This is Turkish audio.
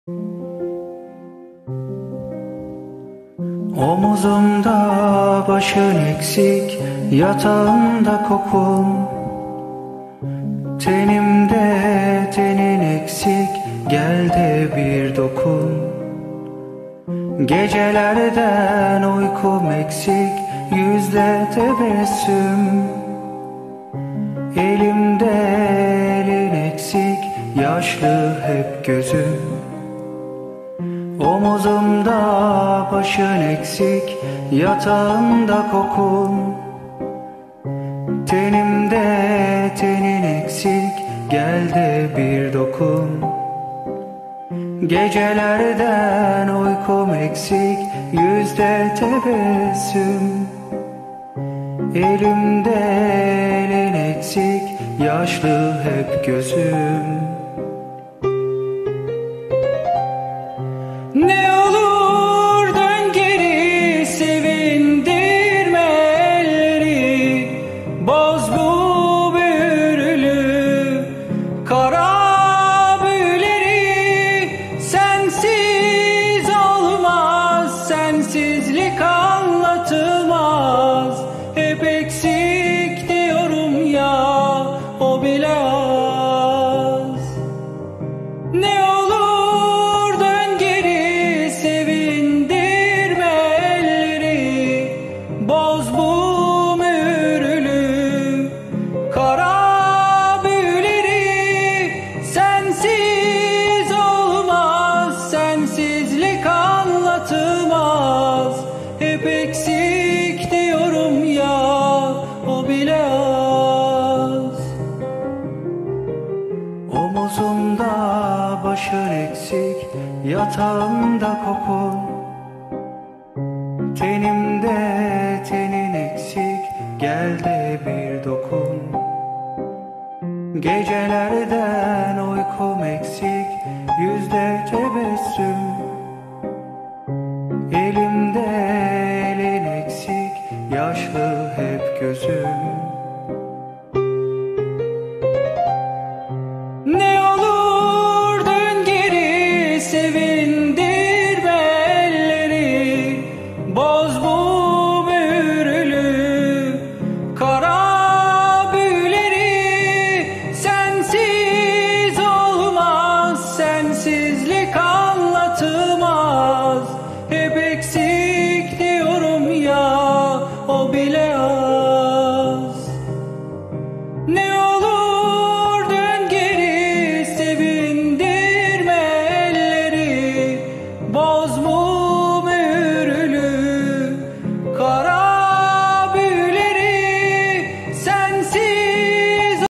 Omuzumda başın eksik, yatağımda kokun. Tenimde tenin eksik, gel de bir dokun. Gecelerden uykum eksik, yüzde tebessüm. Elimde elin eksik, yaşlı hep gözüm. Omuzumda başın eksik, yatağımda kokun. Tenimde tenin eksik, gel de bir dokun. Gecelerden uykum eksik, yüzde tebessüm. Elimde elin eksik, yaşlı hep gözüm. Ne olur dön geri, sevindirme elleri. Boz bu büyülü kara büyüleri. Sensiz olmaz, sensizlik anlatılmaz. Hep eksik diyorum ya, o bile az. Ne olur dön geri, sevindirme elleri. Boz bu mühürlü kara büyüleri. Sensiz olmaz, sensizlik anlatılmaz. Hep eksik diyorum ya, o bile az. Omuzumda başın eksik, yatağımda kokun. Tenimde tenin eksik, gel de bir dokun. Gecelerden uykum eksik,